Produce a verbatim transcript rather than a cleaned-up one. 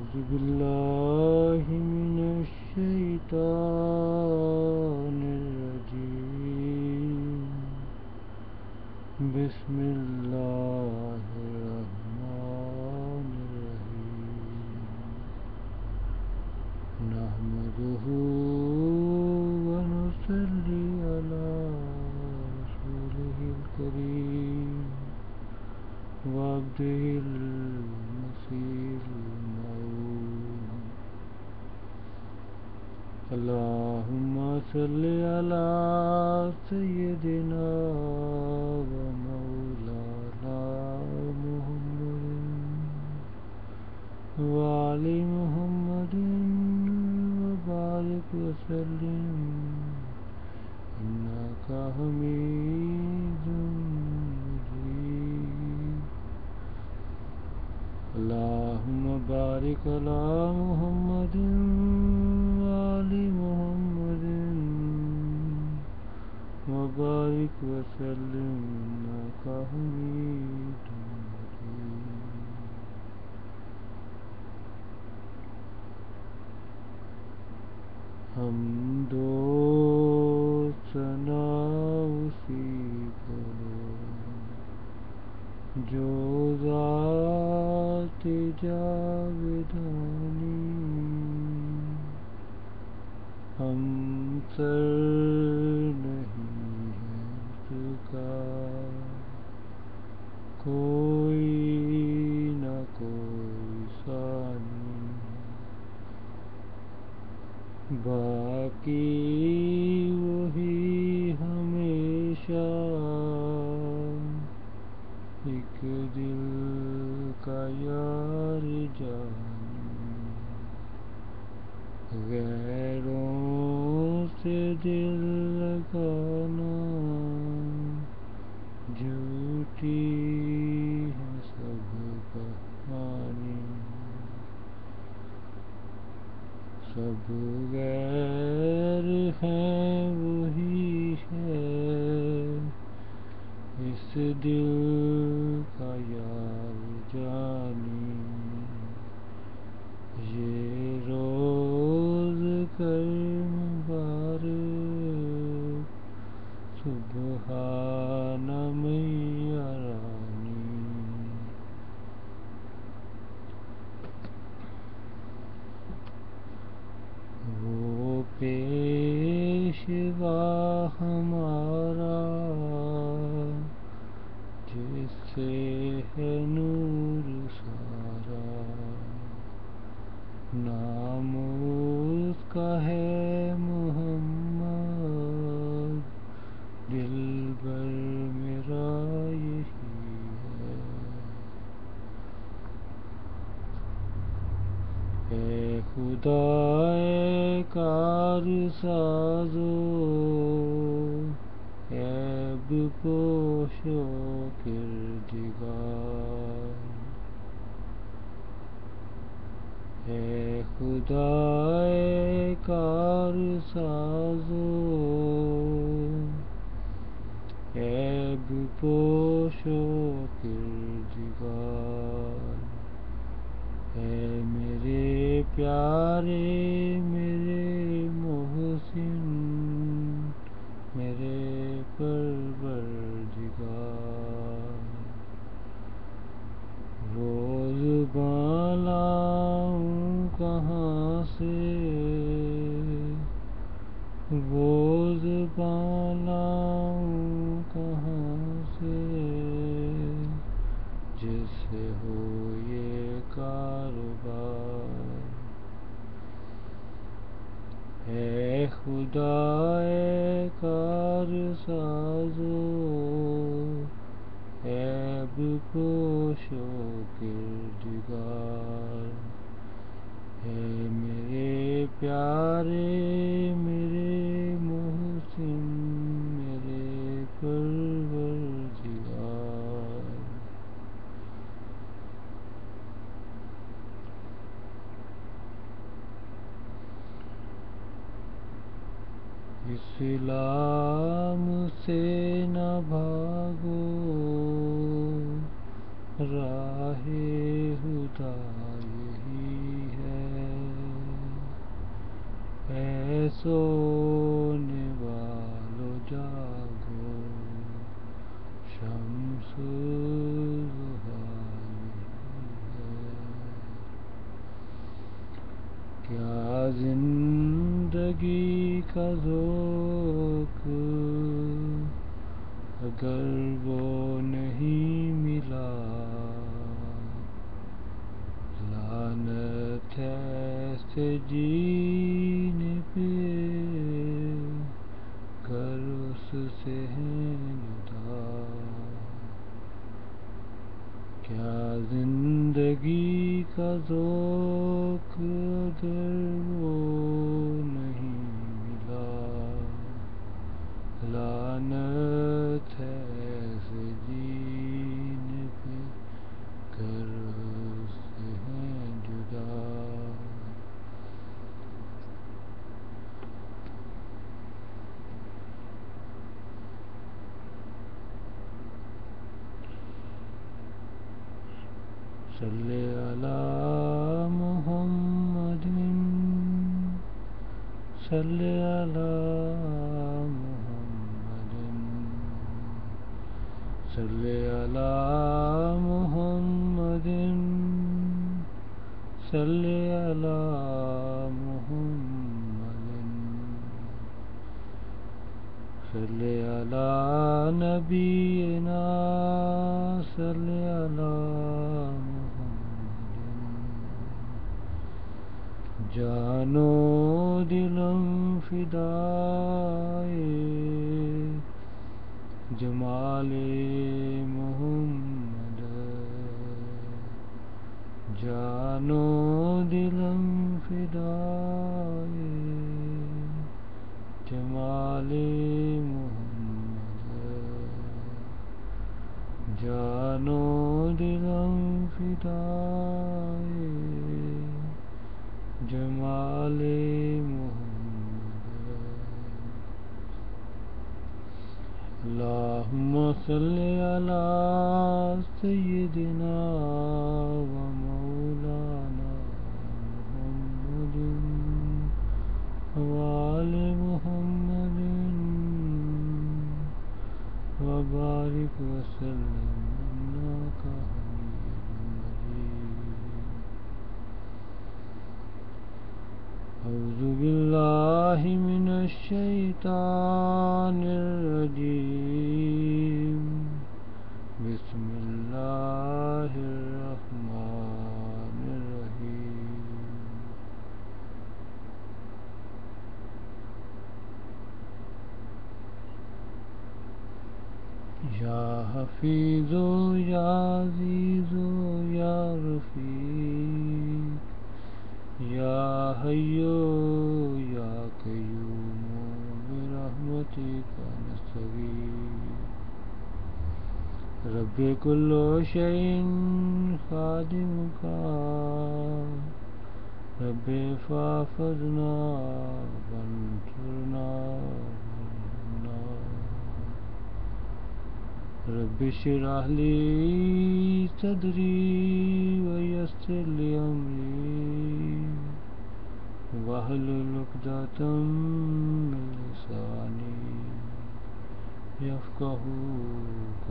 أعوذ بالله من الشيطان الرجيم بسم الله الرحمن الرحيم نحمده ونصلي على رسوله الكريم وعبده المسيح الموعود اللهم صل على سيدنا ومولانا محمد وآل محمد وبارك وسلم إنك حميد مجيد اللهم بارك على محمد وآل محمد وبارك وسلم إنك حميد مجيد حمد و ثنا اسی پر جو ذات جاودانی ہم سر نہیں ہے اس کا کوئی نہ کوئی ثانی باقی وہی ہمیشہ ایک دل کا یار جانی غیروں سے دل لگانا جھوٹی ہے سب کہانی سب غیر ہیں وہی ہے اس دل کا یار جانی یہ روز کر مبارک سبحان میاں رانی وہ پیشوا ہمارا جس سے ہے نور سارا نام اس کا ہے محمد دلبر میرا یہی ہے اے خدا اے کار سازو عیب پوش و کردگار اے خدا اے کار سازو عیب پوش و کردگار اے میرے پیارے میرے محسن میرے پروردگار وہ زبان لاؤں کہاں سے وہ زبان لاؤں کہاں سے جس سے ہو یہ کاروبار اے خدا اے کار سازو عیب پوش و کردگار اے میرے پیارے میرے محسن میرے پروردگار اسلام سے نہ بھاگو راہ خدا یہی ہے کا ذوق اگر وہ نہیں ملا، لعنت ہے ایسے جینے پہ گر اس سے ہیں جدا۔ کیا زندگی کا ذوق اگر وہ نہیں ملا، لعنت ہے ایسے جینے پہ گر اس سے ہیں جدا۔ صلی علی محمد، صلی علی محمد، صلی علی محمد، صلی علی محمد، صلی علی نبینا، صلی علی جان و دلم فدائے جمال محمد، جان و دلم فدائے جمال محمد، جان و دلم فدائے جمال محمد۔ اللہم صلی علی سیدنا و مولانا محمد و آل محمد و بارک وسلم انک حمید مجید۔ اعوذ باللہ من الشیطان الرجیم، بسم اللہ الرحمن الرحیم۔ یا حفیظ یا عزیز یا رفیق، یا حی یا قیوم برحمتک نستغیث۔ رب کل شیء خادمک، رب فاحفظنا وانصرنا وارحمنا۔ رب اشرح لی صدری ویسر لی امری واحلل عقدۃ من لسانی یفقہوا